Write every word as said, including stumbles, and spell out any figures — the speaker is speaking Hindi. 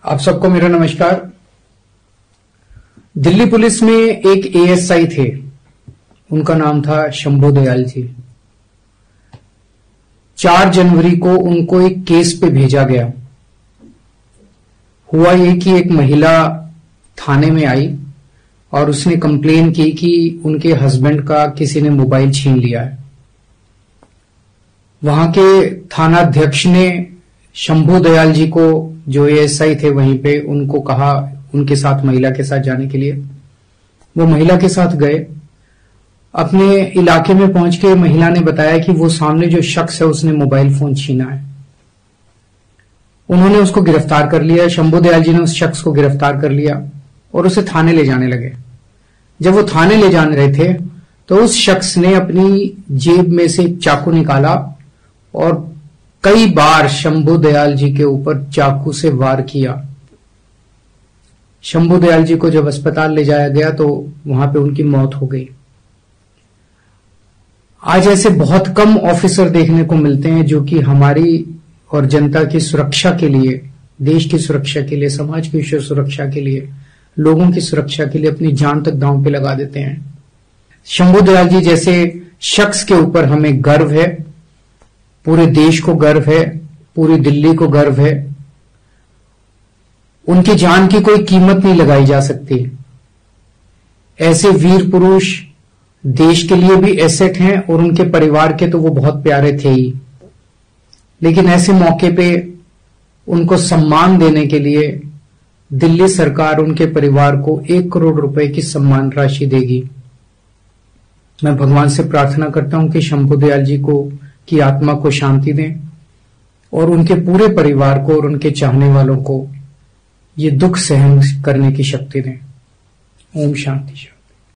आप सबको मेरा नमस्कार। दिल्ली पुलिस में एक एएसआई थे, उनका नाम था शंभू दयाल जी। चार जनवरी को उनको एक केस पे भेजा गया। हुआ ये कि एक महिला थाने में आई और उसने कंप्लेन की कि उनके हस्बैंड का किसी ने मोबाइल छीन लिया है। वहां के थानाध्यक्ष ने शंभू दयाल जी को, जो एएसआई थे वहीं पे, उनको कहा उनके साथ, महिला के साथ जाने के लिए। वो महिला के साथ गए। अपने इलाके में पहुंच के महिला ने बताया कि वो सामने जो शख्स है उसने मोबाइल फोन छीना है। उन्होंने उसको गिरफ्तार कर लिया। शंभू दयाल जी ने उस शख्स को गिरफ्तार कर लिया और उसे थाने ले जाने लगे। जब वो थाने ले जाने रहे थे तो उस शख्स ने अपनी जेब में से एक चाकू निकाला और कई बार शंभू दयाल जी के ऊपर चाकू से वार किया। शंभू दयाल जी को जब अस्पताल ले जाया गया तो वहां पे उनकी मौत हो गई। आज ऐसे बहुत कम ऑफिसर देखने को मिलते हैं जो कि हमारी और जनता की सुरक्षा के लिए, देश की सुरक्षा के लिए, समाज की सुरक्षा के लिए, लोगों की सुरक्षा के लिए अपनी जान तक दांव पे लगा देते हैं। शंभू दयाल जी जैसे शख्स के ऊपर हमें गर्व है, पूरे देश को गर्व है, पूरी दिल्ली को गर्व है। उनकी जान की कोई कीमत नहीं लगाई जा सकती। ऐसे वीर पुरुष देश के लिए भी एसेट हैं और उनके परिवार के तो वो बहुत प्यारे थे ही। लेकिन ऐसे मौके पे उनको सम्मान देने के लिए दिल्ली सरकार उनके परिवार को एक करोड़ रुपए की सम्मान राशि देगी। मैं भगवान से प्रार्थना करता हूं कि शंभू दयाल जी को की आत्मा को शांति दें और उनके पूरे परिवार को और उनके चाहने वालों को ये दुख सहन करने की शक्ति दें। ओम शांति।